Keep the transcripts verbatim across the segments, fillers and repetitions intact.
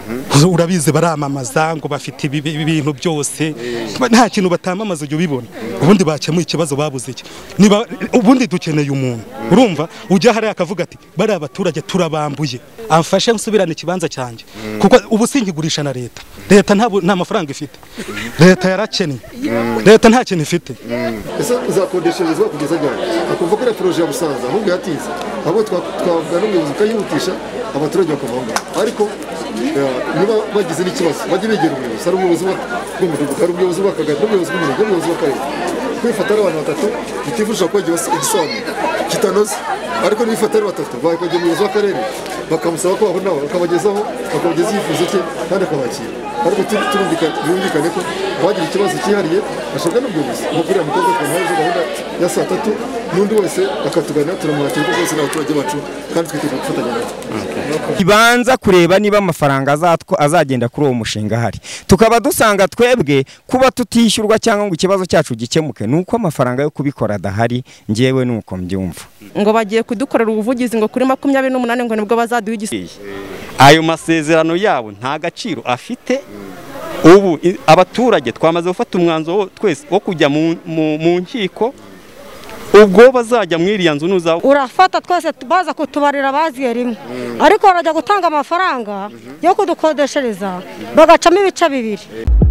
urabize baramamaza ngo bafite ibintu byose nta kintu batamamaza ujye ubibona ubundi bakemuye ikibazo babuze iki niba ubundi dukeneye umuntu urumva ujya hari akavuga ati bari abaturage turabambuye amfashe nsubirane ikibanza cyanjye kuko ubu sinkigurisha na leta leta nta nta mafaranga ifite leta yarakennye leta nta kintu ifite ese uzakodesherezwa kugeza ryari akumva ko projet ya Busanza ahubwo yatize abo twavuga n'umuyobozi kayihutisha abaturage bakavanga ariko niba bagize n'ikibazo bajye begera umuyobozi ari umuyobozi w'umudugudu ari umuyobozi w'akagari n'umuyobozi w'umurenge n'umuyobozi w'akarere kwifata ari abantu batatu bitifuje ko bagiye igisobanuro kitanoze ariko nifata ari batatu bakajya umuyobozi w'akarere bakamusaba ko babona bakabagezaho bakabageza yifuzo cye kandi akabakira ariko turumvikane ko abagira ikibazo cyihariye ashobora n'umuyobozi mukuriya mukobwa twanaje gahunda ya saa tatu n'undi wese akatugana turamuhakira ko bose n'abaturage bacu kandi twiteguye gufatanya nabo ibanza kureba niba amafaranga azatwa azagenda kuri uwo mushinga hari tukaba dusanga twebwe kuba tutishyurwa cyangwa ngo ikibazo cyacu gikemuke nuko amafaranga yo kubikora adahari ngewe nuko mbyumva ngo bagiye kudukorera ubuvugizi ngo kuri makumyabiri n'umunani ngo nibwo bazaduha igisubizo ayo masezerano yabo nta gaciro afite ubu abaturage twamaze gufata umwanzuro twese wo kujya mu nkiko ubwo bazajya mwiriya nzu nuza urafata twese baza kutubarira baziye rimwe ariko barajya gutanga amafaranga yo kudukodeshereza bagacamo ibice bibiri.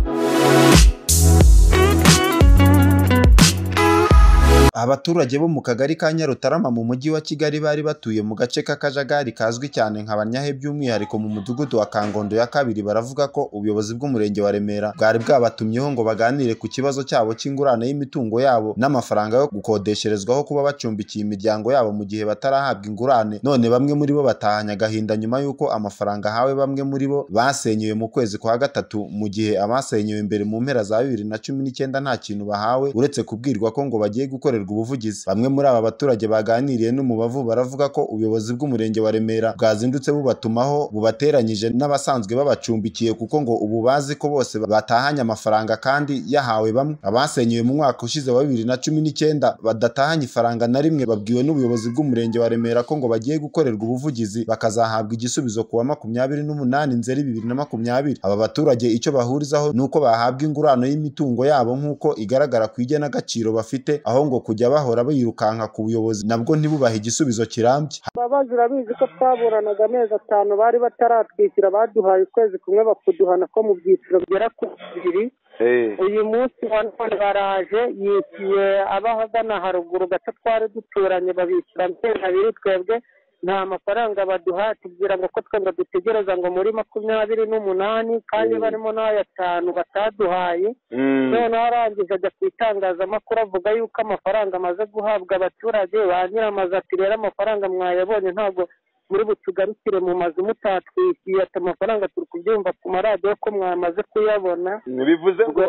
Abaturage bo mu kagari ka Nyarutarama mu mujyi wa Kigali bari batuye mu gace k'akajagari kazwi cyane nka Bannyahe by'umwihariko mu mudugudu wa Kangondo ya kabiri baravuga ko ubuyobozi bw'umurenge wa Remera bwari bwabatumyeho ngo baganire ku kibazo cyabo cy'ingurane y'imitungo yabo n'amafaranga yo gukodesherezwaho kuba bacumbikiye imiryango yabo mu gihe batarahabwa ingurane, none bamwe muri bo batahanya gahinda nyuma y'uko amafaranga hawe bamwe muri bo basenyewe mu kwezi kwa gatatu mu gihe abasenyewe mbere mu mpera za bibiri na cumi n'icyenda nta kintu bahawe uretse kubwirwa ko ngo bagiye gukorera ubuvugizi. Bamwe muri aba baturage baganiriye n'umubavu baravuga ko ubuyobozi bw'umurenge wa Remera bwazindutse bubatumaho bubateranyije n'abasanzwe babacumbikiye kuko ngo ubu bazi ko bose batahanye amafaranga kandi yahawe bamwe. Abasenyewe mu mwaka ushize wa bibiri na cumi n'icyenda badatahanye ifaranga na rimwe babwiwe n'ubuyobozi bw'umurenge wa Remera ko ngo bagiye gukorerwa ubuvugizi bakazahabwa igisubizo kuwa makumyabiri n'umunani Nzeri bibiri na makumyabiri. Aba baturage icyo bahurizaho nuko bahabwa ingurano y'imitungo yabo nk'uko igaragara ku igenagaciro bafite, aho ngo kujya bahora birukanka ku buyobozi nabwo ntibubahe igisubizo kirambye. Ababazi urabizi ko twaburanaga amezi atanu bari bataratwishyura baduhaye ukwezi kumwe bakuduhana ko mu byiciro bigera ku bibiri. Uyu munsi wa none baraje yishyuye abahagana haruguru gato twari duturanye babishyura amezi abiri, twebwe nta mafaranga baduha tubwira ngo ko twebwe dutegereza ngo muri makumyabiri n'umunani kandi barimo n'ayatanu bataduhaye. None arangije ajya ku itangazamakuru avuga yuko amafaranga amaze guhabwa abaturage, ba nyiramazu ati rero amafaranga mwayabonye ntabwo muri butugarukire mu mazu mutatwishyuye, ati amafaranga turi kubyumva ku maradiyo ko mwamaze kuyabona. Bivuze ngo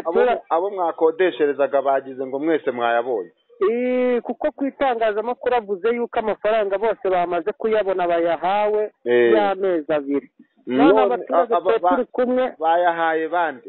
abo mwakodesherezaga bagize ngo mwese mwayabonye? Kuko ku itangazamakuru avuze yuko amafaranga bose bamaze kuyabona bayahawe y'amezi abiri. None abaturage turi kumwe bayahaye bande?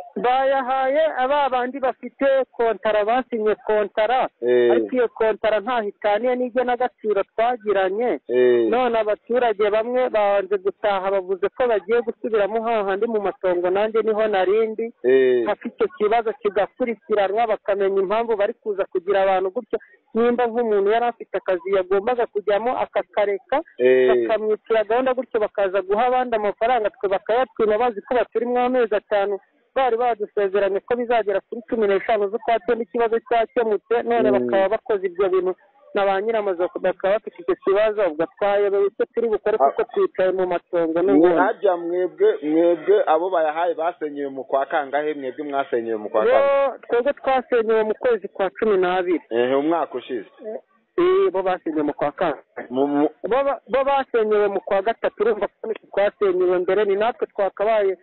Bayahaye aba bandi bafite kontara basinye kontara, ariko iyo kontara nta hitaniye n'igenagaciro twagiranye. None abaturage bamwe banze gutaha bavuze ko bagiye gusubiramo hahandi mu matongo nanjye niho narindi, hafi icyo kibazo kigakurikiranwa bakamenya impamvu bari kuza kugira abantu gutyo. Nimba nk'umuntu yari afite akazi yagombaga kujyamo akakareka bakamwicira gahunda gutyo bakaza guha abandi amafaranga twe bakayatwima bazi ko baturimo amezi atanu bari badusezeranye ko bizagera kuri cumi n'eshanu z'ukwa cyenda ikibazo cyakemutse, none bakaba bakoze ibyo bintu na ba nyiramazu bakaba bafite icyo kibazo. Ubwo twayobewe icyo turi bukore kuko twicaye mu matongo n'ubundi. Hajya mwebwe mwebwe abo bayahaye basenyewe mu kwa kangahe? Mwebwe mwasenyewe mu kwa kangahe? Twebwe twasenyewe mu kwezi kwa cumi n'abiri umwaka ushize. bo basenyewe mu kwa kangahe? Bo basenyewe mu kwa gatatu. Urumva ko twasenyewe mbere, ni natwe twakabaye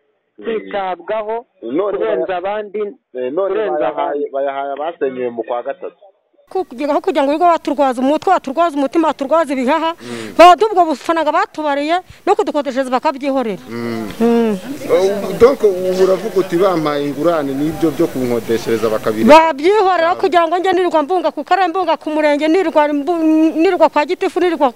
kwitabwaho kurenza abandi. None bayahaye abasenyewe mu kwa gatatu. kugira ngo bigo baturwaza umutwe baturwaza umutima baturwaza ibihaha badubwo bufanaga batubariye no kudukodeshereza bakabyihorera. Donc uravuga uti bampaye ingurane n'ibyo byo kunkodeshereza bakabire babyihorera kugira ngo nge nirirwa mbunga ku karere mbunga ku murenge nirirwa nirirwa kwa gitifu nirirwa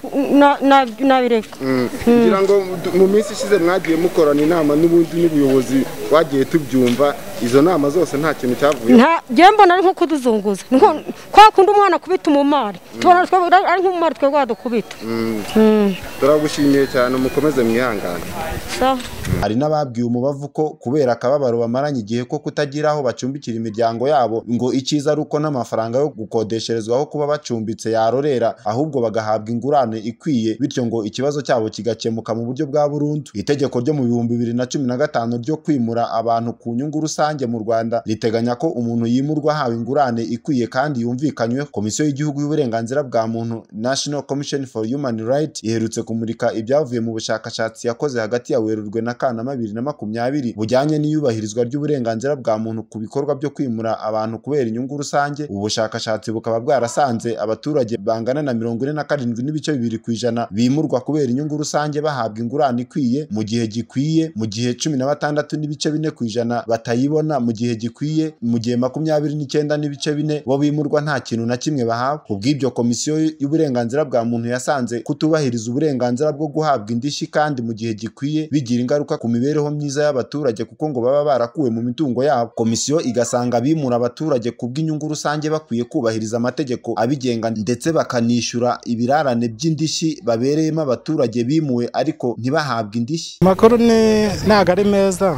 nabireka. kugira ngo mu minsi ishize mwagiye mukorana inama n'ubundi n'ubuyobozi wagiye tubyumva izo nama zose nta kintu cyavuye. Nta gembo nari nko kuduzunguza kwa kundi umwana kubita umumari tubona ari nk'umumari twe gwadukubita. Turagushimiye cyane mukomeze mwihangane. Hari n'ababwiye umubavu ko kubera akababaro bamaranye igihe ko kutagira aho bacumbikira imiryango yabo ngo icyiza ari uko n'amafaranga yo gukodesherezwaho kuba bacumbitse yarorera ahubwo bagahabwa ingurane ikwiye bityo ngo ikibazo cyabo kigakemuka mu buryo bwa burundu. Itegeko ryo mu bihumbi bibiri na cumi na gatanu ryo kwimura abantu ku nyungu rusange mu Rwanda riteganya ko umuntu yimurwa hawe ingurane ikwiye kandi yumvikanywe. Komisiyo y'igihugu y'uburenganzira bwa muntu National Commission for Human Rights iherutse kumurika ibyavuye mu bushakashatsi yakoze hagati ya Werurwe na Kanama bibiri na makumyabiri bujyanye n'iyubahirizwa ry'uburenganzira bwa muntu ku bikorwa byo kwimura abantu kubera inyungu rusange. Ubu bushakashatsi bukaba bwarasanze abaturage bangana na mirongo ine na karindwi n'ibice bibiri ku ijana bimurwa kubera inyungu rusange bahabwa ingurane ikwiye mu gihe gikwiye, mu gihe cumi na batandatu n'ibice bine ku ijana batayibona mu gihe gikwiye, mu gihe makumyabiri n'icyenda n'ibice bine bo bimurwa nta kintu na kimwe bahawe. Kubw'ibyo komisiyo y'uburenganzira bwa muntu yasanze kutubahiriza uburenganzira bwo guhabwa indishyi kandi mu gihe gikwiye bigira ingaruka ku mibereho myiza y'abaturage kuko ngo baba barakuwe mu mitungo yabo. Komisiyo igasanga bimura abaturage kubw'inyungu rusange bakwiye kubahiriza amategeko abigenga ndetse bakanishyura ibirarane by'indishyi babereyemo abaturage bimuwe ariko ntibahabwe indishyi. Makuru ni ntago ari meza.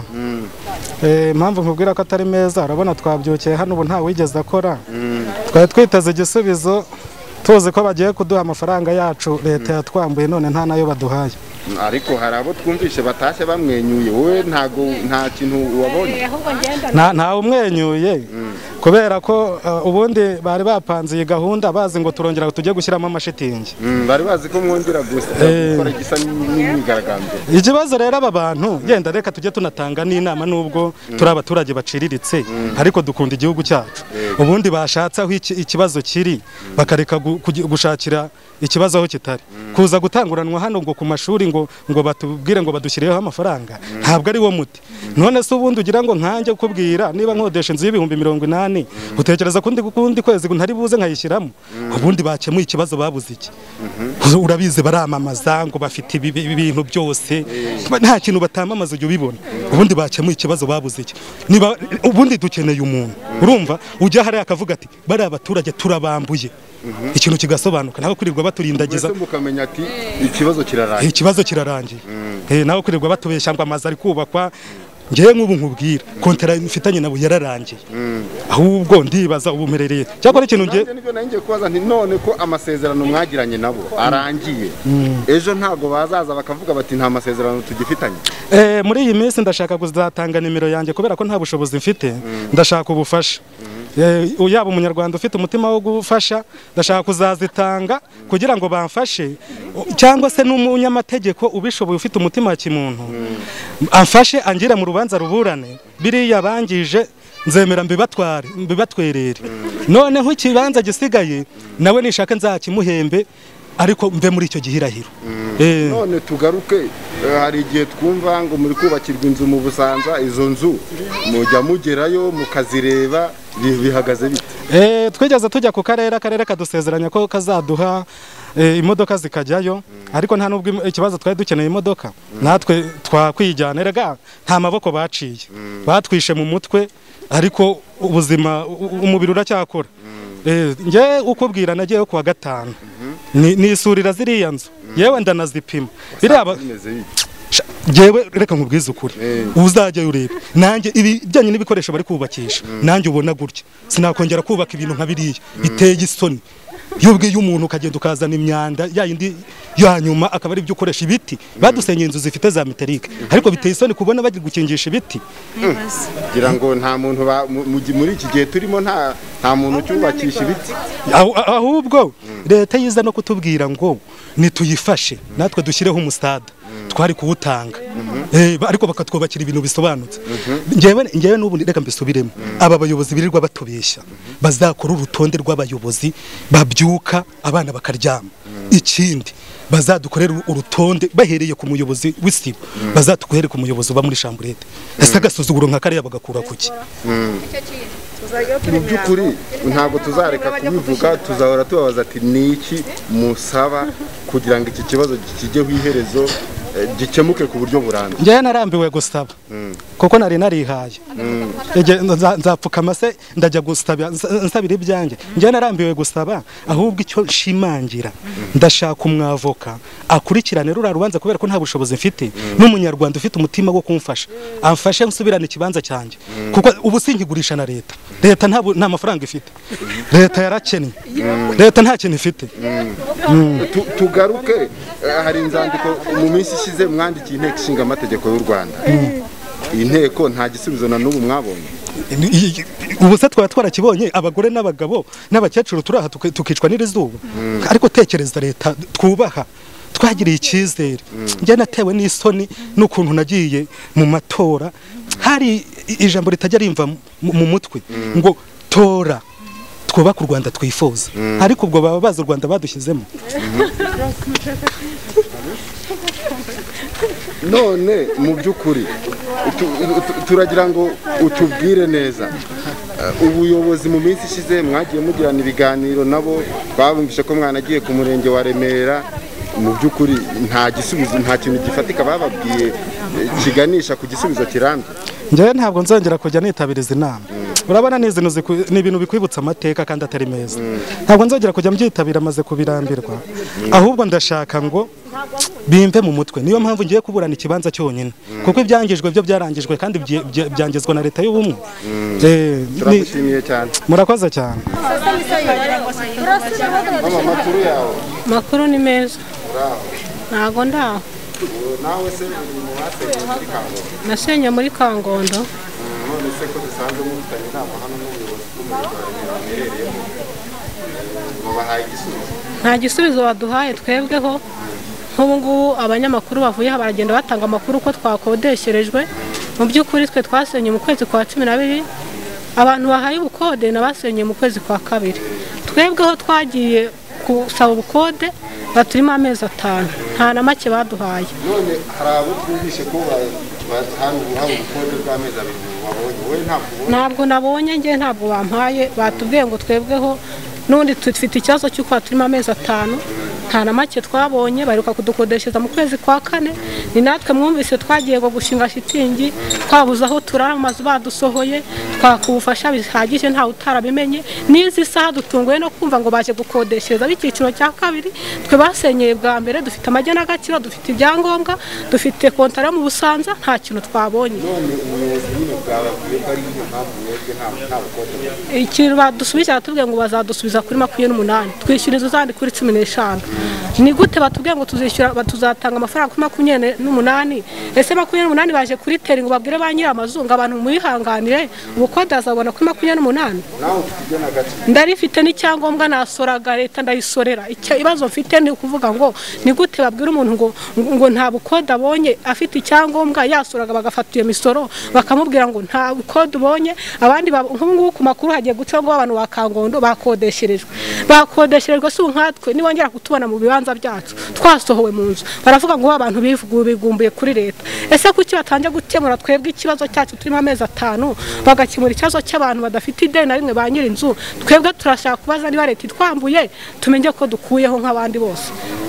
Impamvu nkubwira ko atari meza urabona twabyukiye hano ubu nta wigeze akora. Twari twiteze igisubizo tuzi ko bagiye kuduha amafaranga yacu leta yatwambuye none nta nayo baduhaye. Ariko hari abo twumvishe batashye bamwenyuye wowe ntago nta kintu wabonye. Nta nta umwenyuye kubera ko ubundi bari bapanze iyi gahunda bazi ngo turongera tujye gushyiramo amashitingi. Bari bazi ko mwongera gukora igisa n'imyigaragambyo. Ikibazo rero aba bantu genda reka tujye tunatanga n'inama nubwo turi abaturage baciriritse ariko dukunda igihugu cyacu. Ubundi bashatse aho ikibazo kiri bakareka gushakira ikibazo aho kitari. Kuza gutanguranwa hano ngo ku mashuri ngo ngo batubwire ngo badushyireho amafaranga ntabwo ari wo muti. None se ubundi ugira ngo nkanjye kubwira niba nkodesha inzu y'ibihumbi mirongo inani utekereza kundi kundi kwezi ntari buze nkayishyiramo ubundi bakemuye ikibazo babuze iki. Urabize baramamaza ngo bafite ibintu byose nta kintu batamamaza ujye ubibona ubundi bakemuye ikibazo babuze iki. Niba ubundi dukeneye umuntu urumva ujya hari akavuga ati bari abaturage turabambuye ikintu kigasobanuka naho kurirwa baturindagiza mukamenya ati ikibazo kirarangiye ikibazo kirarangiye eh naho kurirwa batubeshya ngo amazi ari kubakwa ngiye nk'ubu nkubwira kontara mfitanye nabo yararangiye ahubwo ndibaza ubumerereye cyakora ikintu ngiye nibyo nanjye kubaza nti none ko amasezerano mwagiranye nabo arangiye ejo ntago bazaza bakavuga bati nta masezerano tugifitanye. Eh muri iyi minsi ndashaka kuzatanga nimero yanjye kubera ko nta bushobozi mfite ndashaka ubufasha. Yaba umunyarwanda ufite umutima wo gufasha ndashaka kuzazitanga kugira ngo bamfashe cyangwa se n'umunyamategeko ubishoboye ufite umutima wa kimuntu amfashe angira mu rubanza ruburane biriya bangije nzemera mbibatware mbibatwerere noneho ikibanza gisigaye nawe nishaka nzakimuhembe ariko mbe muri icyo gihirahiro. None tugaruke hari igihe twumva ngo muri kubakirwa inzu mu Busanza izo nzu mujya mugerayo mukazireba bihagaze bite? Eh twigeze tujya ku karere akarere kadusezeranya ko kazaduha imodoka zikajyayo ariko nta nubwo ikibazo twari dukeneye imodoka natwe twakwijyana erega nta maboko baciye batwishe mu mutwe ariko ubuzima umubiri uracyakora. Eh nge ukubwira nagiye ku wa gatanu ni isurira ziriya nzu yewe ndanazipima biraba jewe reka nkubwize ukuri uzajya ureba nanjye ibijyanye n'ibikoresho bari kubakisha nanjye ubona gutya sinakongera kubaka ibintu nka biriya biteye isoni. Yubwiye umuntu ukagenda ukazana imyanda yayindi yanyuma akaba ari byo ukoresha ibiti badusenye inzu zifite za metalike ariko biteye isoni kubona bagi gukingisha ibiti. Gira ngo nta muntu muri iki gihe turimo nta nta muntu cyubakisha ibiti ahubwo leta yiza no kutubwira ngo nituyifashe natwe dushyireho umustada twari kuwutanga eh ariko bakatwubakira ibintu bisobanutse ngewe ngewe n'ubu reka mbisubiremo aba bayobozi birirwa batubeshya bazakora urutonde rw'abayobozi babyuka abana bakaryama ikindi bazadukorera urutonde bahereye ku muyobozi w'isibo bazatukorera ku muyobozi uba muri chambrete ese agasuzuguro nka kare bagakura kuki mu by'ukuri ntabwo tuzareka kubivuga tuzahora tubabaza ati niki musaba kugira ngo iki kibazo kijyeho iherezo gikemuke ku buryo burambye njye narambiwe gusaba kuko nari narihaye nzapfukama se ndajya gusaba nsabira ibyanjye njye narambiwe gusaba ahubwo icyo nshimangira ndashaka umwavoka akurikirane rura rubanza kubera ko nta bushobozi mfite n'umunyarwanda ufite umutima wo kumfasha amfashe nsubirane ikibanza cyanjye kuko ubu sinkigurisha na leta leta nta nta mafaranga ifite leta yarakennye leta nta kintu ifite tugaruke hari inzandiko mu minsi ishize mwandikiye inteko ishinga amategeko y'u Rwanda iyi nteko nta gisubizo na n'ubu mwabonye ubu se twaba twarakibonye abagore n'abagabo n'abakecuru turaha tukicwa n'irizuba ariko tekereza leta twubaha twagiriye icyizere njye natewe n'isoni n'ukuntu nagiye mu matora hari ijambo ritajya rimva mu mutwe ngo tora twubaka u Rwanda twifuza ariko ubwo baba bazi u Rwanda badushyizemo none mu by'ukuri turagira ngo utubwire neza ubuyobozi mu minsi ishize mwagiye mugirana ibiganiro nabo babumvishe ko mwanagiye ku murenge wa Remera mu by'ukuri nta gisubizo nta kintu gifatika bababwiye kiganisha ku gisubizo kirambye njyewe ntabwo nzongera kujya nitabiriza inama urabona ni ibintu bikwibutsa amateka kandi atari meza ntabwo nzongera kujya mbyitabira amaze kubirambirwa ahubwo ndashaka ngo bimve mu mutwe niyo mpamvu ngiye kuburana ikibanza cyonyine kuko ibyangijwe byo byarangijwe kandi byangizwa na leta y'ubumwe turagushimiye cyane murakoze cyane makuru yawe makuru ni meza ntago ndaho nawe se muhasenye muri Kangondo nasenye muri Kangondo none se ko dusanzwe mufitanye inama hano n'ubuyobozi bw'umurenge mubahaye igisubizo nta gisubizo baduhaye twebweho nk'ubu ngubu abanyamakuru bavuye aha baragenda batanga amakuru ko twakodesherejwe mu by'ukuri twe twasenye mu kwezi kwa cumi n'abiri abantu bahaye ubukode nabasenye mu kwezi kwa kabiri twebweho twagiye gusaba ubukode baturimo amezi atanu nta na make baduhaye none hari abo twumvishe ko hano ubuhawe ubukode bw'amezi abiri wabonye wowe ntabwo ntabwo nabonye njye ntabwo bampaye batubwiye ngo twebweho n'undi dufite ikibazo cy'uko turimo amezi atanu nta na make twabonye baruka kudukodeshereza mu kwezi kwa kane ni natwe mwumvise twagiye ngo gushinga shitingi twabuze aho turara amazu badusohoye twakubufasha bihagije ntawe utarabimenye n'izi saha dutunguye no kumva ngo baje gukodeshereza b'icyiciro cya kabiri twe basenyeye bwa mbere dufite amajyana agaciro dufite ibyangombwa dufite kontara mu Busanza nta kintu twabonye ikintu badusubije batubwiye ngo bazadusubiza kuri makumyabiri n'umunani twishyura inzu zandi kuri cumi n'eshanu ni gute batubwiye ngo tuzishyura batuzatanga amafaranga kuri makumyabiri n'umunani ese makumyabiri n'umunani baje kuri teri ngo babwire ba nyir'amazu ngo abantu muyihanganire ubukode azabona kuri makumyabiri n'umunani ndarifite n'icyangombwa nasoraga leta ndayisorera ikibazo mfite ni ukuvuga ngo ni gute babwira umuntu ngo ngo nta bukode abonye afite icyangombwa yasoraga bagafata iyo misoro bakamubwira ngo nta bukode ubonye abandi nk'ubu ku makuru hagiye guca ngo abantu ba Kangondo bakodesherejwe bakodesherejwe si nkatwe nibongera kutubona mu bibanza byacu twasohowe mu nzu baravuga ngo abantu bigumbuye kuri leta ese kuki batanje gukemura twebwe ikibazo cyacu turimo amezi atanu bagakemura ikibazo cy'abantu badafite ideni na rimwe ba nyiri inzu twebwe turashaka kubaza niba leta itwambuye tumenye ko dukuyeho nk'abandi bose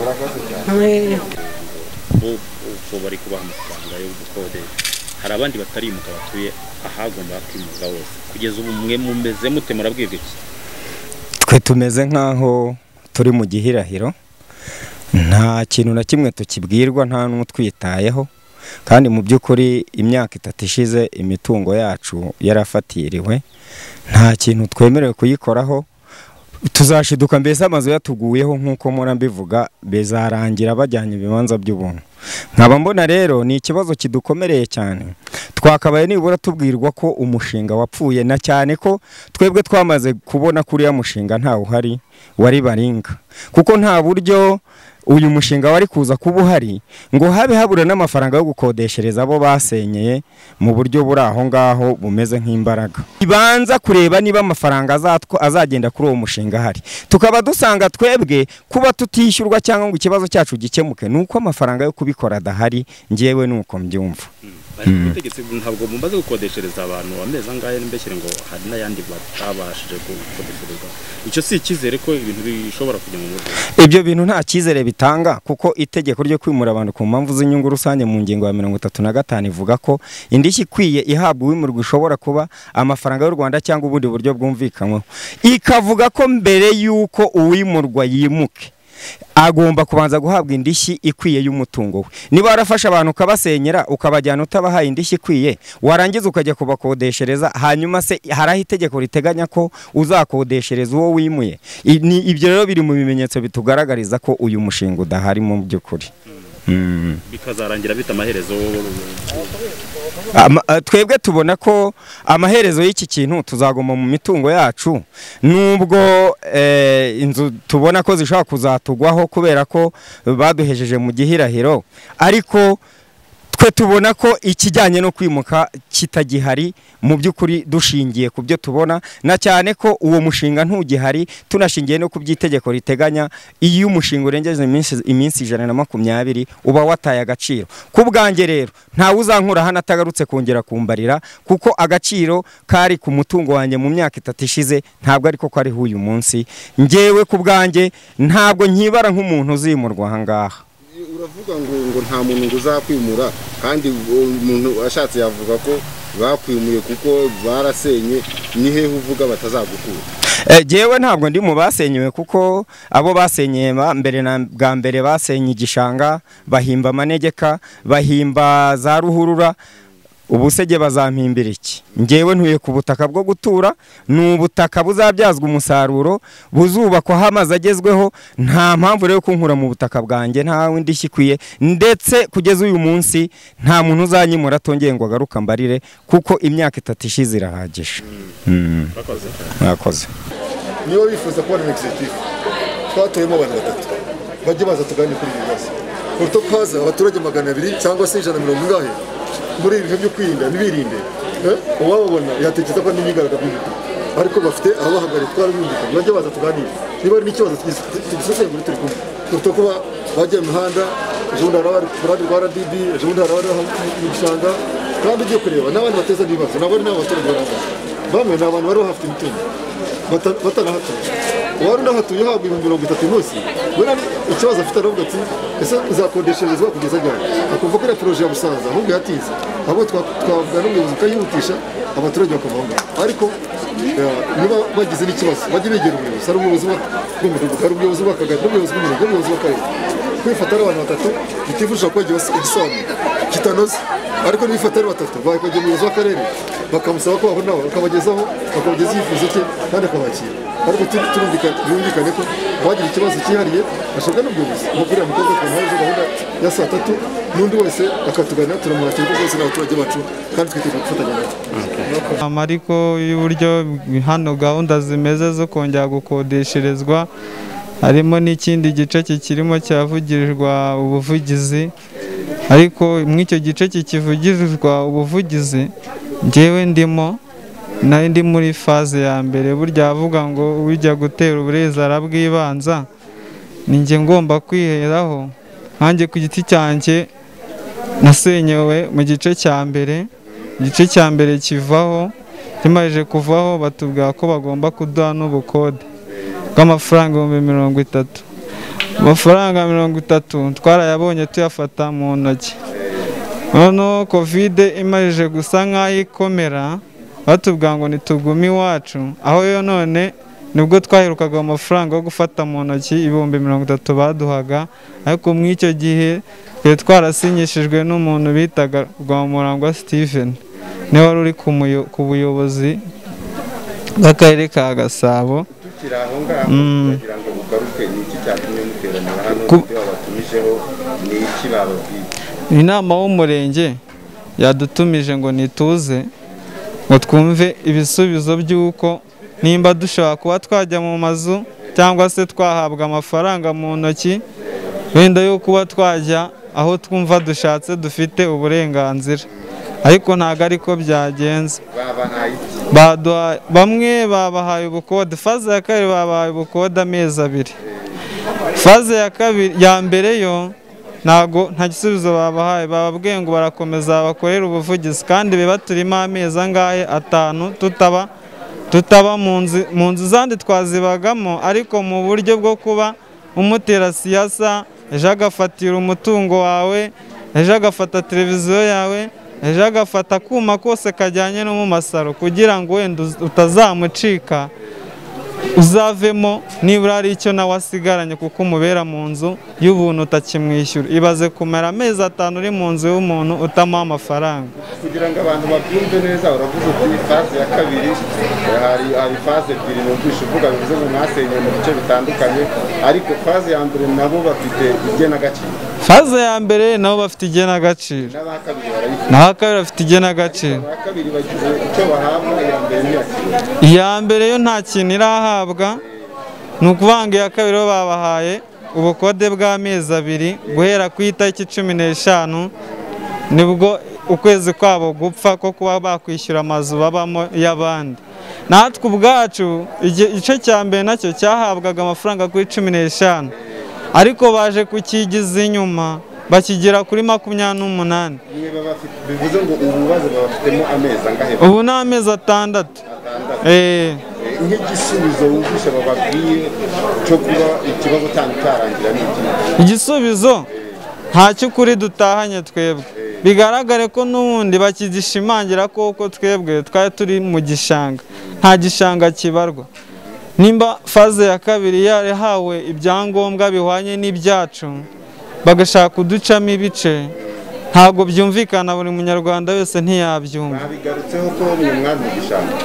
uko bari kubaha amafaranga yo gukodesha hari abandi batarimuka batuye ahagomba kwimuka bose kugeza ubu mwe mumeze mute murabwirwa iki twe tumeze nkaho turi mu gihirahiro nta kintu na kimwe tukibwirwa nta n'utwitayeho kandi mu by'ukuri imyaka itatu ishize imitungo yacu yarafatiriwe nta kintu twemerewe kuyikoraho tuzashiduka mbese amazu yatuguyeho nk'uko murambivuga bezarangira bajyanye ibibanza by'ubuntu nkaba mbona rero ni ikibazo kidukomereye cyane twakabaye nibura tubwirwa ko umushinga wapfuye na cyane ko twebwe twamaze kubona kuri ya mushinga ntawe uhari wari baringa kuko nta buryo uyu mushinga wari kuza kuba uhari ngo habe habura n'amafaranga yo gukodeshereza abo basenyeye mu buryo buri aho ngaho bumeze nk'imbaraga. Ibanza kureba niba amafaranga azagenda kuri uwo mushinga ahari, tukaba dusanga twebwe kuba tutishyurwa cyangwa ngo ikibazo cyacu gikemuke nuko amafaranga yo kubikora adahari. Njyewe nuko mbyumva. Ubutegetsi ntabwo bumbaze gukodeshereza abantu amezi angahe n'imbeshyire ngo hari n'ayandi batabashije gukodeshereza. Icyo si icyizere ko ibintu bishobora kujya mu buryo. Ibyo bintu nta cyizere bitanga kuko itegeko ryo kwimura abantu ku mpamvu z'inyungu rusange mu ngingo ya mirongo itatu na gatanu ivuga ko indishyi ikwiye ihabwa uwimurwa ishobora kuba amafaranga y'u Rwanda cyangwa ubundi buryo bwumvikanyweho. Ikavuga ko mbere y'uko uwimurwa yimuke agomba kubanza guhabwa indishyi ikwiye y'umutungo we. Niba warafasha abantu ukabasenyera ukabajyana utabahaye indishyi ikwiye, warangiza ukajya kubakodeshereza, hanyuma se haraho itegeko riteganya ko uzakodeshereza uwo wimuye. Ibyo rero biri mu bimenyetso bitugaragariza ko uyu mushinga udahari mu by'ukuri. Bikazarangira bita amaherezo. Twebwe tubona ko amaherezo y'iki kintu tuzagoma mu mitungo yacu, nubwo inzu tubona ko zishobora kuzatugwaho kubera ko baduhejeje mu gihirahiro, ariko twe tubona ko ikijyanye no kwimuka kitagihari mu by'ukuri dushingiye ku byo tubona, na cyane ko uwo mushinga ntugihari tunashingiye no ku by'itegeko riteganya iyo umushinga urengeje iminsi ijana na makumyabiri uba wataye agaciro. Ku bwanjye rero ntawe uzankura hano atagarutse kongera kumbarira, kuko agaciro kari ku mutungo wanjye mu myaka itatu ishize ntabwo ariko ko ariho uyu munsi. Njyewe ku bwanjye ntabwo nkibara nk'umuntu uzimurwa aha ngaha. Uravuga ngo ngo nta muntu ngo uzakwimura, kandi umuntu ashatse yavuga ko bakwimuye kuko barasenye. Ni hehe uvuga batazagukura? Jewe ntabwo ndi mu basenywe, kuko abo basenyeye mbere na bwa mbere basenye igishanga, bahimba amanegeka, bahimba za ruhurura. Ubusege bazampimbira iki? Njyewe ntuye ku butaka bwo gutura, ni ubutaka buzabyazwa umusaruro, buzubakwaho amazi agezweho. Nta mpamvu rero kunkura mu butaka bwanjye ntawe indishyi ikwiye, ndetse kugeza uyu munsi nta muntu uzanyimura atongeye ngo agaruka mbarire, kuko imyaka itatu ishize irahagije. Mwakoze. Niba bifuza kubona executive twatuyemo abantu batatu bajye baza tuganire kuri ibi bibazo, kuko kaza abaturage magana abiri cyangwa se ijana mirongo ingahe muri ibi byo kwirinda n'ibirinde. Uwababona yatekereza ko n'imyigaragambyo bw'ibiti, ariko bafite abahagarariye twarabumvikanye bajye baza tuganire niba ari n'ikibazo tugisesengura turi kumwe, kuko kuba bagiye mu mihanda, ejo bundi hari abari ku ruhande rwa R D B, ejo bundi hari abari mu gishanga, kandi ugiye kureba n'abandi bateza n'ibibazo nabo ari n'abaturage barangana. Bamwe ni abantu bari bafite imitungo batanahatuye, uwari unahatuye uhabwa ibihumbi mirongo itatu munsi, wera ikibazo afite aravuga ati ese uzakodesherezwa kugeza ryari? Akumva ko iriya poroje ya Busanza ahubwo yatinze, ahubwo twavuga n'ubuyobozi ukayihutisha abaturage bakavanga. Ariko niba bagize n'ikibazo bajye begera ubuyobozi, ari ubuyobozi bw'umudugudu, ari ubuyobozi bw'akagari, n'ubuyobozi bw'umurenge, n'ubuyobozi bw'akarere. Kwifata ari abantu batatu bitifuje ko bagiye igisobanuro kitanoze, ariko nibifata ari batatu bakajya umuyobozi w'akarere bakamusaba ko babona bakabagezaho bakabageza yifuzo cye kandi akabakira. Ariko turumvikane ko abagira ikibazo cyihariye ashobora n'ubuyobozi nko kuriya mukobwa twamuhaje gahunda ya saa tatu, n'undi wese akatugana turamuhakira ko bose n'abaturage bacu kandi twiteguye gufatanya nabo. Ariko y'uburyo hano gahunda zimeze zo kongera gukodesherezwa, harimo n'ikindi gice kikirimo cyavugirirwa ubuvugizi, ariko mw'icyo gice kikivugirirwa ubuvugizi njyewe ndimo nari ndi muri faze ya mbere. Burya avuga ngo ujya gutera uburezi arabwibanza, ni njye ngomba kwiheraho. Nkanjye ku giti cyanjye nasenyewe mu gice cya mbere, igice cya mbere kivaho, kimaze kuvaho batubwira ko bagomba kuduha n'ubukode bw'amafaranga ibihumbi mirongo itatu. Amafaranga mirongo itatu twarayabonye tuyafata mu ntoki. Noneho kovide imaze gusa nk'aho ikomera, batubwira ngo nitugume iwacu, aho yo none nibwo twaherukaga amafaranga yo gufata mu ntoki ibihumbi mirongo itatu baduhaga. Ariko muri icyo gihe twari twarasinyishijwe n'umuntu bitaga Rwamurangwa Steven, niwe wari uri ku buyobozi bw'akarere ka Gasabo. Inama y'umurenge yadutumije ngo nituze ngo twumve ibisubizo by'uko nimba dushobora kuba twajya mu mazu cyangwa se twahabwa amafaranga mu ntoki wenda yo kuba twajya aho twumva dushatse dufite uburenganzira, ariko ntabwo ariko byagenze. Bamwe babahaye ubukode, faze ya kabiri babahaye ubukode amezi abiri. Faze ya kabiri ya mbere yo ntago nta gisubizo babahaye, bababwiye ngo barakomeza bakorera ubuvugizi, kandi biba turimo amezi angahe atanu tutaba tutaba mu nzu zandi twazibagamo, ariko mu buryo bwo kuba umutera siyasa, ejo agafatira umutungo wawe, ejo agafata televiziyo yawe, ejo agafata akuma kose kajyanye no mu masaro, kugira ngo wenda utazamucika uzavemo nibura ari icyo nawe asigaranye, kuko umubera mu nzu y'ubuntu utakimwishyura. Ibaze kumara amezi atanu uri mu nzu y'umuntu utamuha amafaranga. Kugira ngo abantu babyumve neza, uravuze uti faze ya kabiri hari hari faze ebyiri numvisha uvuga, bivuze ngo mwasenye mu bice bitandukanye, ariko faze ya mbere nabo bafite igenagaciro. Faze ya mbere nabo bafite igenagaciro, n'aba kabiri bafite igenagaciro. Kabiri bagize icyo bahabwa, iya mbere ntiyakira. Iya mbere yo nta kintu irahabwa, ni ukuvuga ngo iya kabiri bo babahaye ubukode bw'amezi abiri, guhera ku itariki cumi n'eshanu nibwo ukwezi kwabo gupfa ko kuba bakwishyura amazu babamo y'abandi. Natwe ubwacu igice cya mbere nacyo cyahabwaga amafaranga kuri cumi n'eshanu, ariko baje kukigiza inyuma bakigera kuri makumyabiri n'umunani. Bivuze ngo ubu baze bafitemo amezi angahe? Ubu ni amezi atandatu. Eh, nk'igisubizo wumvisha bababwiye cyo kuba ikibazo cyanyu cyarangira n'iki? Igisubizo nta cy'ukuri dutahanye twebwe, bigaragare ko n'ubundi bakigishimangira koko twebwe twari turi mu gishanga, nta gishanga kibarwa. Nimba faze ya kabiri yahawe ibyangombwa bihwanye n'ibyacu, bagashaka kuducamo ibice, ntabwo byumvikana, buri munyarwanda wese ntiyabyumva. Babigarutseho ko mwana mu gishanga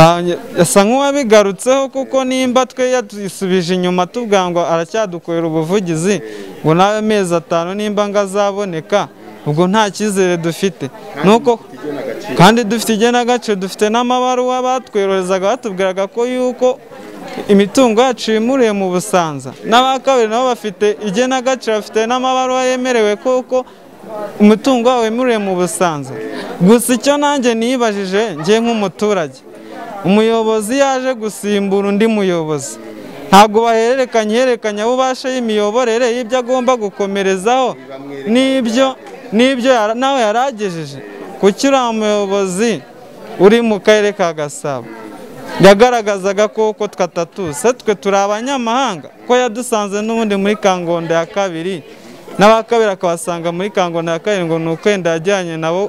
yasa nk'uwabigarutseho, kuko nimba twe yadusubije inyuma tuvuga ngo aracyadukorera ubuvugizi ngo nawe amezi atanu nimba ngo azaboneka, ubwo nta cyizere dufite. Nuko kandi dufite igenagaciro, dufite n'amabaruwa batwerorezaga batubwiraga ko yuko imitungo yacu yimuriye mu Busanza. N'aba kabiri nabo bafite igenagaciro, bafite n'amabaruwa yemerewe kuko umutungo wawe wimuriye mu Busanza. Gusa icyo nanjye nibajije ngiye nk'umuturage, umuyobozi yaje gusimbura undi muyobozi, ntabwo bahererekanya ihererekanya ububasha y'imiyoborere y'ibyo agomba gukomerezaho n'ibyo n'ibyo nawe yaragejeje. Kuki uriya muyobozi uri mu karere ka Gasabo yagaragazaga koko twatatuse twe turi abanyamahanga, ko yadusanze n'ubundi muri Kangondo ya kabiri, n'aba kabiri akabasanga muri Kangondo ya kabiri, ngo ni ukwenda yajyanye nabo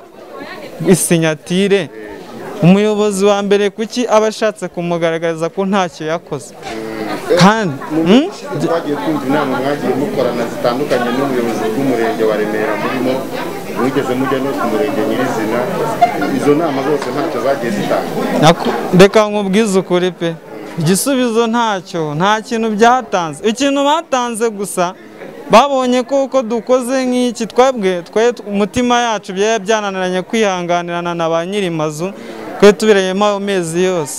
isinyatire. Umuyobozi wa mbere kuki aba ashatse kumugaragariza ko ntacyo yakoze? Kandi twagiye twumva inama mwagiye mukorana zitandukanye n'ubuyobozi bw'umurenge wa Remera, murimo mwigeze mujya no ku murenge nyirizina, izo nama zose ntacyo zagiye zitanga? Reka nkubwize ukuri pe, igisubizo ntacyo, nta kintu byatanze. Ikintu batanze gusa babonye koko dukoze nk'iki, twebwe twe umutima yacu byari byananiranye kwihanganirana na ba nyiri mazu, twe tubireyemo ayo mezi yose.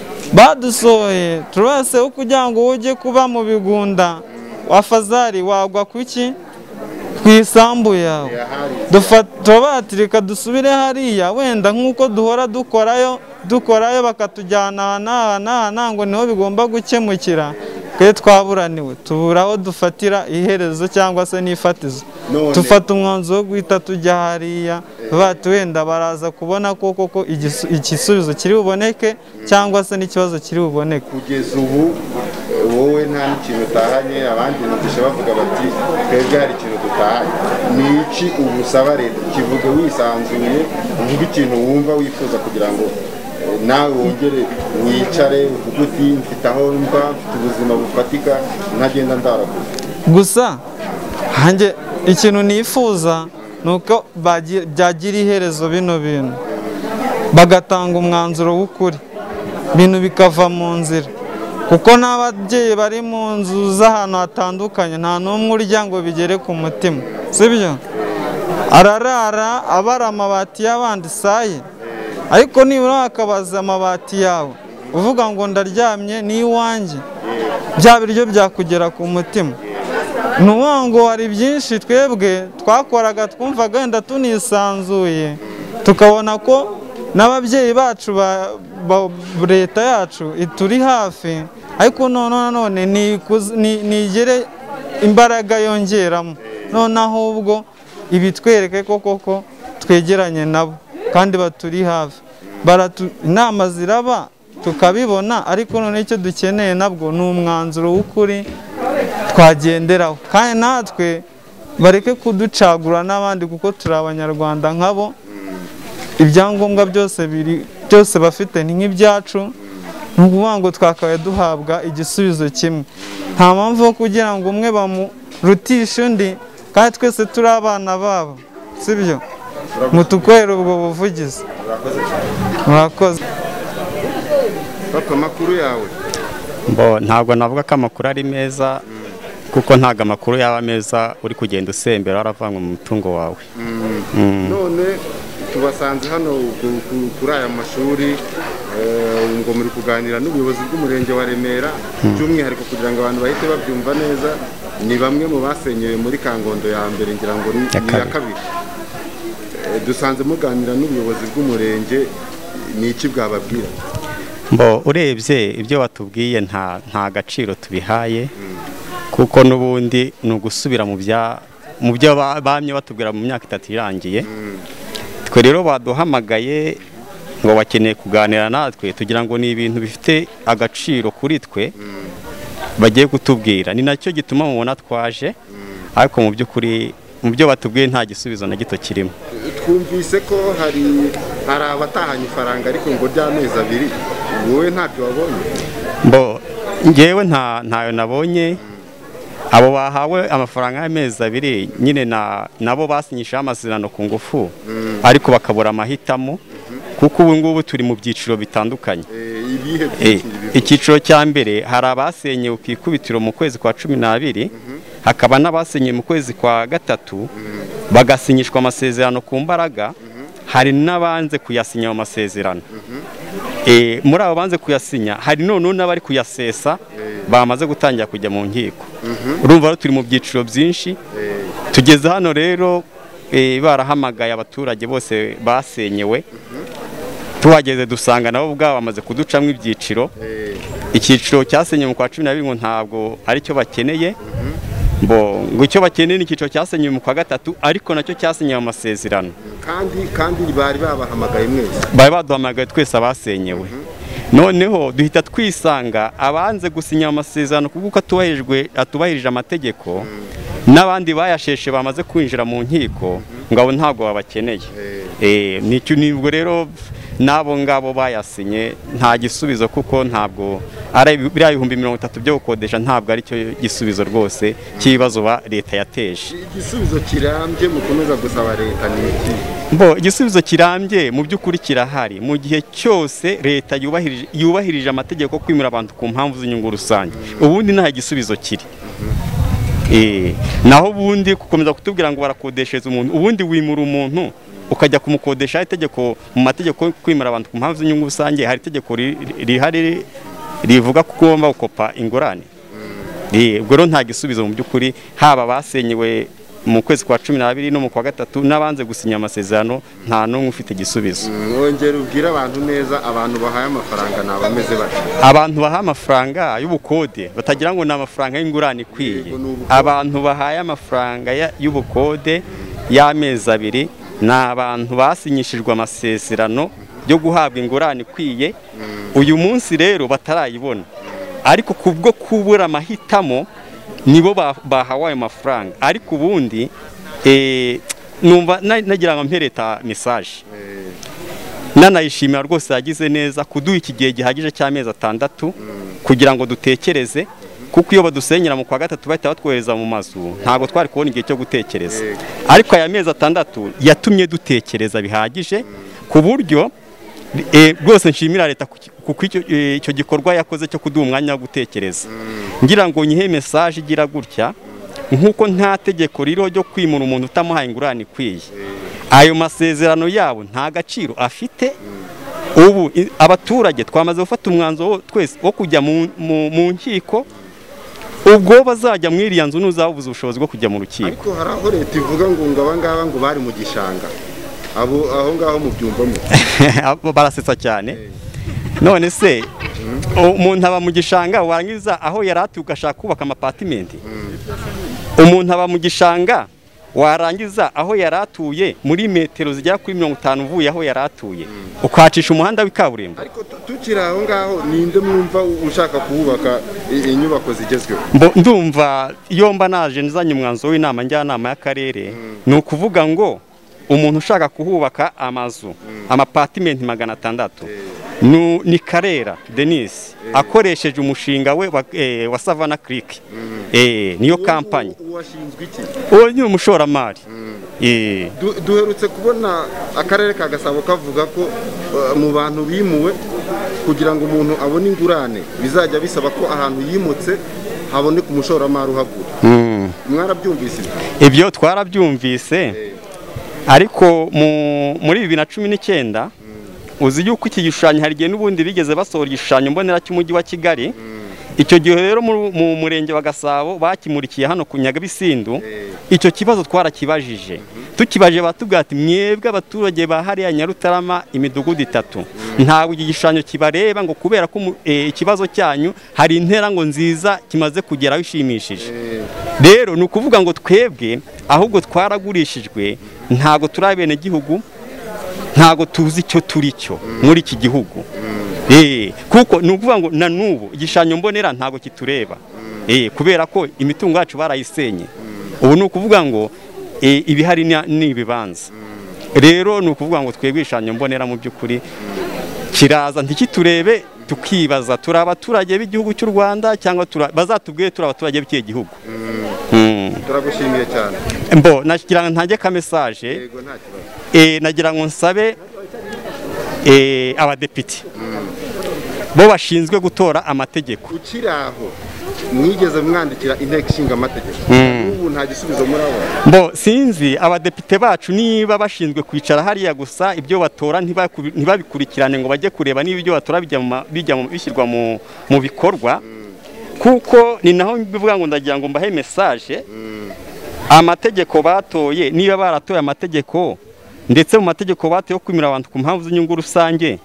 Badusohoye turase kugira ngo ujye kuba mu bigunda, wafazari wagwa kuki ku isambu yawe. Turabatirika dusubire hariya, wenda nk'uko duhora dukorayo dukorayo bakatujyana n'aha ngo niho bigomba gukemukira. Twe twaburaniwe, tubura aho dufatira iherezo cyangwa se n'ifatizo, tufata umwanzuro wo guhita tujya hariya, bati wenda baraza kubona koko ko igisubizo kiri buboneke cyangwa se n'ikibazo kiri buboneke. Kugeza ubu wowe nta n'ikintu utahanye, abandi nubisha bavuga bati twebwe hari ikintu dutahanye. Ni iki ubu usaba Leta? Kivuge wisanzuye, uvuge ikintu wumva wifuza kugira ngo nawe wongere wicare uvuge uti mfite aho mva, mfite ubuzima bufatika, ntagenda ndaraguza. Gusa hanjye ikintu nifuza ni uko byagira iherezo bino bintu, bagatanga umwanzuro w'ukuri, ibintu bikava mu nzira, kuko n'ababyeyi bari mu nzu z'ahantu hatandukanye nta n'umwe urya ngo bigere ku mutima, sibyo? Ararara abara amabati y'abandi saye, ariko nibura wakabaza amabati yawe uvuga ngo ndaryamye ni iwanjye, bya biryo byakugera ku mutima. nuwango hari byinshi twebwe twakoraga twumvaga wenda tunisanzuye tukabona ko n'ababyeyi bacu ba leta yacu ituri hafi ariko none none nigere imbaraga yongeramo none ahubwo ibitwereke ko koko twegeranye nabo kandi baturi hafi inama ziraba tukabibona ariko none icyo dukeneye nabwo ni umwanzuro w'ukuri twagenderaho kandi natwe bareke kuducagura n'abandi kuko turi abanyarwanda nkabo ibyangombwa byose biri byose bafite ni nk'ibyacu ni ukuvuga ngo twakabaye duhabwa igisubizo kimwe nta mpamvu yo kugira ngo umwe bamurutishe undi kandi twese turi abana babo sibyo mutukorere ubwo buvugizi murakoze. Papa, amakuru yawe Bo ntabwo navuga ko amakuru ari meza kuko ntago amakuru yaba meza uri kugenda usembera waravanywe mu mutungo wawe. None tubasanze hano kuri aya mashuri ngo muri kuganira n'ubuyobozi bw'umurenge wa Remera by'umwihariko kugira ngo abantu bahite babyumva neza, ni bamwe mu basenyewe muri Kangondo ya mbere ngira ngo ni ya kabiri. Dusanze muganira n'ubuyobozi bw'umurenge, ni iki bwababwira? Mbo urebye ibyo watubwiye nta nta gaciro tubihaye kuko nubundi ni ugusubira mu bya mu byo bamye batubwira mu myaka itatu irangiye. Twe rero baduhamagaye ngo bakeneye kuganira natwe tugira ngo ni ibintu bifite agaciro kuri twe bagiye kutubwira, ni nacyo gituma mubona twaje, ariko mu by'ukuri mu byo batubwiye nta gisubizo na gito kirimo. Twumvise ko hari hari abatahanye ifaranga ariko ngo ry'amezi abiri, wowe ntabyo wabonye? Mbo ngewe nta ntayo nabonye. Abo bahawe amafaranga y'amezi abiri nyine na nabo basinyisha amasezerano ku ngufu ariko bakabura amahitamo kuko ubu ngubu turi mu byiciro bitandukanye. Icyiciro cya mbere hari abasenyewe ku ikubitiro mu kwezi kwa cumi n'abiri, hakaba n'abasenyewe mu kwezi kwa gatatu bagasinyishwa amasezerano ku mbaraga, hari n'abanze kuyasinya mu masezerano. Muri abo banze kuyasinya hari none n'abari kuyasesa bamaze gutangira kujya mu nkiko. Urumva turi mu byiciro byinshi, tugeze hano rero barahamagaye abaturage bose basenyewe, tuhageze dusanga nabo ubwabo bamaze kuducamo ibyiciro. Icyiciro cyasenyewe mu kwa cumi n'abiri ngo ntabwo ari cyo bakeneye, ngo icyo bakeneye ni icyiciro cyasenyewe mu kwa gatatu ariko nacyo cyasenyewe mu masezerano. kandi kandi bari babahamagaye mwese? Bari baduhamagaye twese abasenyewe. Noneho duhita twisanga abanze gusinya amasezerano kuko atubahirije atubahirije amategeko, n'abandi bayasheshe bamaze kwinjira mu nkiko ngabo ntabwo babakeneye. Eh nicyo nibwo rero nabo ngabo bayasinye nta gisubizo kuko ntabwo ari biriya ibihumbi mirongo itatu byo gukodesha, ntabwo ari cyo gisubizo rwose cy'ibibazo ba leta yateje. Igisubizo kirambye mukomeza gusaba leta ni iki? Mbo igisubizo kirambye mu by'ukuri kirahari mu gihe cyose leta yubahirije yubahirije amategeko kwimura abantu ku mpamvu z'inyungu rusange, ubundi nta gisubizo kiri. Eh naho ubundi gukomeza kutubwira ngo barakodeshereza umuntu, ubundi wimura umuntu ukajya kumukodesha itegeko mu mategeko kwimura abantu ku mpamvu z'inyungu rusange, hari itegeko rihari rivuga ko ugomba gukopa ingurane. Eh ubwo rero nta gisubizo mu by'ukuri, haba basenyewe mu kwezi kwa cumi n'abiri no mu kwa gatatu n'abanze gusinya amasezerano nta n'umwe ufite igisubizo. Wongera ubwira abantu neza, abantu bahaye amafaranga ni abameze bati? Abantu bahaye amafaranga y'ubukode batagira ngo ni amafaranga y'ingurane ikwiye. Abantu bahaye amafaranga y'ubukode y'amezi abiri ni abantu basinyishijwe amasezerano yo guhabwa ingurane ikwiye, uyu munsi rero batarayibona, ariko kubwo kubura amahitamo nibo bahawe ayo mafaranga. Ariko ubundi numva nagira ngo mpereta message, nanayishimira rwose yagize neza kuduha iki gihe gihagije cy'amezi atandatu kugira ngo dutekereze, kuko iyo badusenyera mu kwa gatatu bahita batwohereza mu mazu ntabwo twari kubona igihe cyo gutekereza. Ariko aya mezi atandatu yatumye dutekereza bihagije ku buryo rwose nshimira leta kuko icyo gikorwa yakoze cyo kuduha umwanya wo gutekereza. Ngira ngo nyihe message igira gutya, nkuko nta tegeko riro ryo kwimura umuntu utamuhaye ingurane ikwiye, ayo masezerano yabo nta gaciro afite. Ubu abaturage twamaze gufata umwanzuro twese wo kujya mu nkiko, ubwo bazajya muri iriya nzu n'uzabuze ubushobozi bwo kujya mu rukiko. Ariko hari aho leta ivuga ngo ngo abangaba ngo bari mu gishanga, abo aho ngaho mu byumvamo barasetsa cyane. None se umuntu aba mu gishanga warangiza aho yaratuye ugashaka kubaka amapatimenti? Umuntu aba mu gishanga warangiza aho yaratuye muri metero zigera kuri mirongo itanu uvuye aho yaratuye ukacisha umuhanda w'ikaburimbo? Ariko tukiri aho ngaho ninde mwumva ushaka kuhubaka inyubako zigezweho? Ndumva iyo mba naje nzanye umwanzuro w'inama njyanama y'akarere ni ukuvuga ngo umuntu ushaka kuhubaka amazu amapatimenti magana atandatu ni Karera Denis akoresheje umushinga we wa Savana Creek, niyo kampani. Uwashinzwe iki? Uwo ni umushoramari. Duherutse kubona akarere ka Gasabo kavuga ko mu bantu bimuwe kugira ngo umuntu abone ingurane bizajya bisaba ko ahantu yimutse haboneka umushoramari uhagura. Mwarabyumvise? Ibyo twarabyumvise, ariko muri bibiri na cumi n'icyenda uzi yuko iki gishushanyo hari igihe n'ubundi bigeze basohora igishushanyo mbonera cy'umujyi wa Kigali. Icyo gihe rero mu murenge wa Gasabo bakimurikiye hano ku Nyagabisindu. Icyo kibazo twarakibajije, tukibajije batubwira ati mwebwe abaturage ba hariya Nyarutarama imidugudu itatu ntabwo iki gishushanyo kibareba, ngo kubera ko ikibazo cyanyu hari intera ngo nziza kimaze kugeraho ishimishije. Rero ni ukuvuga ngo twebwe ahubwo twaragurishijwe, ntabwo turi abenegihugu, ntago tuzi icyo turi cyo muri iki gihugu. Eh, kuko ni ukuvuga ngo na nubu igishushanyo mbonera ntago kitureba. Eh, kubera ko imitungo yacu barayisenye. Ubu ni ukuvuga ngo ibihari ni ibibanza. Rero ni ukuvuga ngo twebwe igishushanyo mbonera mu by'ukuri kiraza ntikiturebe, tukibaza turi abaturage b'igihugu cy'u Rwanda cyangwa bazatubwiye turi abaturage b'ikihe gihugu. Turagushimiye cyane. Mbo nagira ngo ntange ka message. Yego nta kibazo. Eh, nagira ngo nsabe eh abadepite bo bashinzwe gutora amategeko. Ukiraho mwigeze mwandikira inteko ishinga amategeko, ubu nta gisubizo murabo? Mbo sinzi abadepite bacu niba bashinzwe kwicara hariya gusa ibyo batora ntibabikurikirane ngo bajye kureba niba ibyo batora bijya bishyirwa mu bikorwa, kuko ni naho bivuga ngo ndagira ngo mbahe message. Amategeko batoye niba baratoye amategeko ndetse mu mategeko batoye yo kwimira abantu ku mpamvu z'inyungu rusange,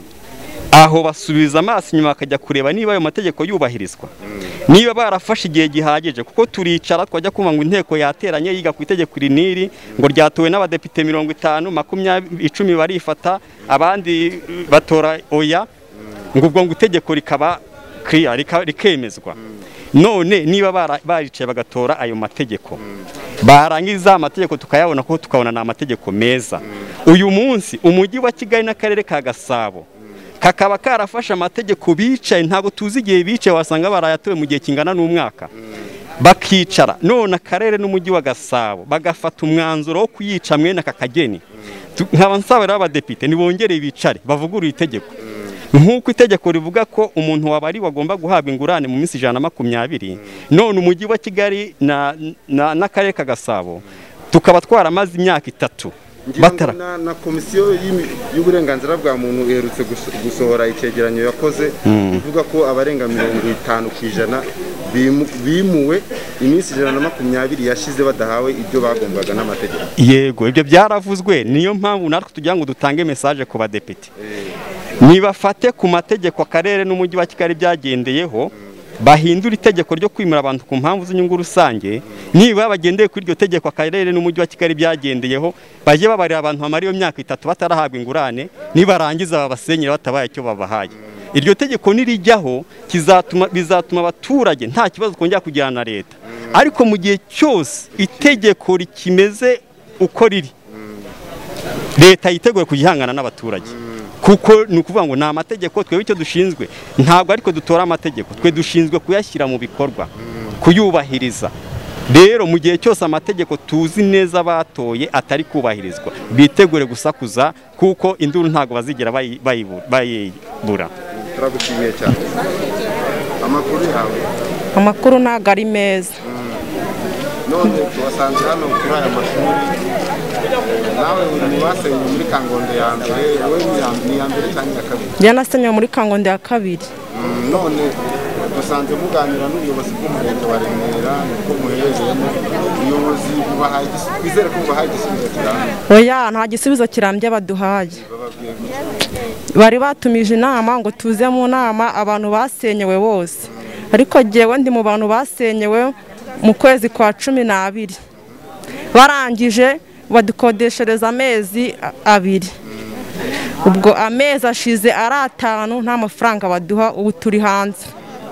aho basubiza amaso inyuma bakajya kureba niba ayo mategeko yubahirizwa, niba barafashe igihe gihagije. Kuko turicara twajya kumva ngo inteko yateranye yiga ku itegeko riniri ngo ryatowe n'abadepite mirongo itanu makumyabiri icumi barifata, abandi batora oya, ngo ubwo ngo itegeko rikaba clear rikemezwa. None niba baricaye bagatora ayo mategeko, barangiza amategeko tukayabona ko tukabona na amategeko meza, uyu munsi umujyi wa Kigali n'akarere ka Gasabo kakaba karafashe amategeko bicaye, ntago tuzi igihe bicaye, wasanga barayatowe mu gihe kingana n'umwaka bakicara. None akarere n'umujyi wa Gasabo bagafata umwanzuro wo kuyica mwene aka kageni. Nkaba nsaba rero abadepite nibongere bicare bavugurura itegeko, nk'uko itegeko rivuga ko umuntu wabari wagomba guhabwa ingurane mu minsi ijana na makumyabiri. None umujyi wa Kigali n'akarere ka Gasabo tukaba twaramaze imyaka itatu batara. Na komisiyo y'uburenganzira bwa muntu iherutse gusohora icyegeranyo yakoze ivuga ko abarenga mirongo itanu ku ijana bimuwe iminsi ijana na makumyabiri yashize badahawe ibyo bagombaga n'amategeko. Yego, ibyo byaravuzwe, niyo mpamvu natwe tugira ngo dutange message ku badepite. Nibafate ku mategeko akarere n'umujyi wa Kigali byagendeyeho, bahindura itegeko ryo kwimura abantu ku mpamvu z'inyungu rusange. Niba bagendeye kuri iryo tegeko akarere n'umujyi wa Kigali byagendeyeho, bajye babarira abantu bamara iyo myaka itatu batarahabwa ingurane, nibarangiza babasenyera batabaye icyo babahaye. Iryo tegeko nirijyaho kizatuma bizatuma abaturage nta kibazo kongera kugirana na leta. Ariko mu gihe cyose itegeko rikimeze uko riri, leta yiteguye kugihangana n'abaturage. Kuko ni ukuvuga ngo ni amategeko, twebwe icyo dushinzwe ntabwo ariko dutora amategeko, twe dushinzwe kuyashyira mu bikorwa, kuyubahiriza. Rero mu gihe cyose amategeko tuzi neza batoye atari kubahirizwa, bitegure gusakuza, kuko induru ntabwo bazigera bayibura. Turagushimiye cyane. Amakuru yawe? Amakuru ntabwo ari meza. None tuwasanze hano kuri aya mashuri, nawe uri mu basenye muri Kangondo ya mbere, wowe ni ya mbere cyangwa ya kabiri? Njye nasenye muri Kangondo ya kabiri. None dusanze muganira n'ubuyobozi bw'umurenge wa Remera niko muherereyemo ubuyobozi bubahaye twizere ko bubahaye igisubizo kirambye. Oya nta gisubizo kirambye baduhaye. Bari batumije inama ngo tuze mu nama abantu basenyewe bose, ariko jyewe ndi mu bantu basenyewe mu kwezi kwa cumi n'abiri, barangije badukodeshereza amezi abiri. Ubwo amezi ashize ari atanu nta mafaranga baduha, ubu turi hanze.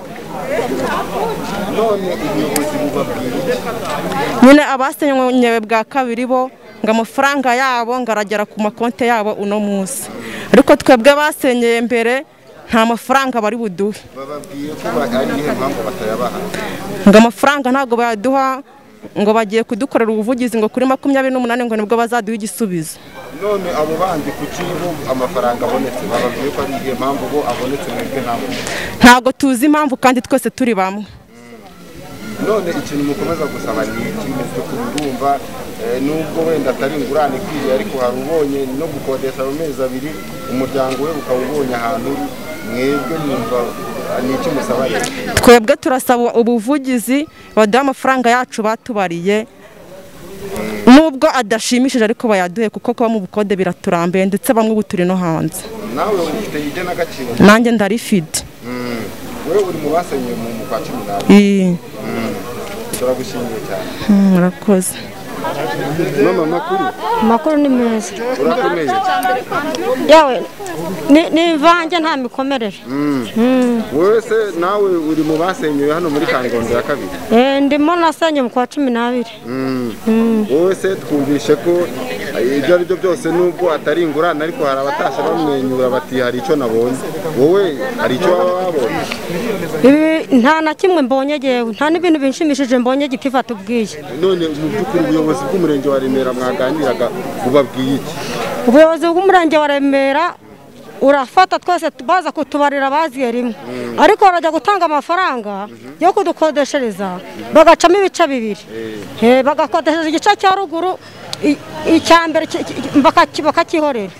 None ubuyobozi bubabwira nyine abasenyewe bwa kabiri bo ngo amafaranga yabo ngaragera ku makonte yabo uno munsi, ariko twebwe basenyeye mbere nta mafaranga bari buduhe. bababwiye ko ari ihe mpamvu batayabaha ngo amafaranga ntago bayaduha, ngo bagiye kudukorera ubuvugizi ngo kuri makumyabiri n'umunani ngo nibwo bazaduha igisubizo. None abo bandi kuki bo amafaranga abonetse bababwiye ko ari ihe mpamvu bo abonetse mwebwe ntabwo ntago tuzi impamvu kandi twese turi bamwe. None ikintu mukomeza gusaba ni iki kurumva nubwo wenda atari ingurane ikwiye ariko hari ubonye no gukodesha amezi abiri umuryango we ukaba ubonye ahantu mwebwe mwumva ni iki musaba? Twebwe turasaba ubuvugizi baduha amafaranga yacu batubariye, nubwo adashimishije ariko bayaduhe kuko kuba mu bukode biraturambiye ndetse bamwe ubu turi no hanze. Nawe ufite igenagaciro? Nanjye ndarifite. Wewe uri mu basenyewe mu kwa cumi n'abiri? Turagushimiye cyane. Murakoze. Mama makuru? Makuru ni meza. Urakomeye? Yawe ni imvange nta mikomerere. Wewe se nawe uri mu basenyewe hano muri Kangondo ya kabiri? Eh ndimo nasenye mu kwa cumi n'abiri. Wowe se twumvishe ko ibyo ari byo byose nubwo atari ingurane ariko hari abatasha bamwenyura bati hari icyo nabonye. Wowe hari icyo wabonye? Ibi nta na kimwe mbonye jewe, nta n'ibintu binshimishije mbonye gitifa tubwiye. None mu byukuri ubuyobozi bw'umurenge wa Remera mwaganiraga bubabwiye iki? Ubuyobozi bw'umurenge wa Remera urafata twese baza kutubarira baziye rimwe, ariko barajya gutanga amafaranga yo kudukodeshereza bagacamo ibice bibiri. Eh bagakodeshereza igice cya ruguru icya mbere bakakihorera.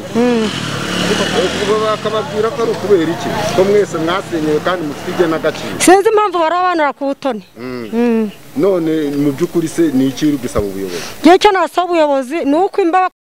Bakababwira ko ari ukubera iki ko mwese mwasenyewe kandi mufite igenagaciro? Sinzi impamvu barabanura ku butoni. None mu byukuri se ni iki uri gusaba ubuyobozi? Gihe cyo nasaba ubuyobozi ni uko imbaba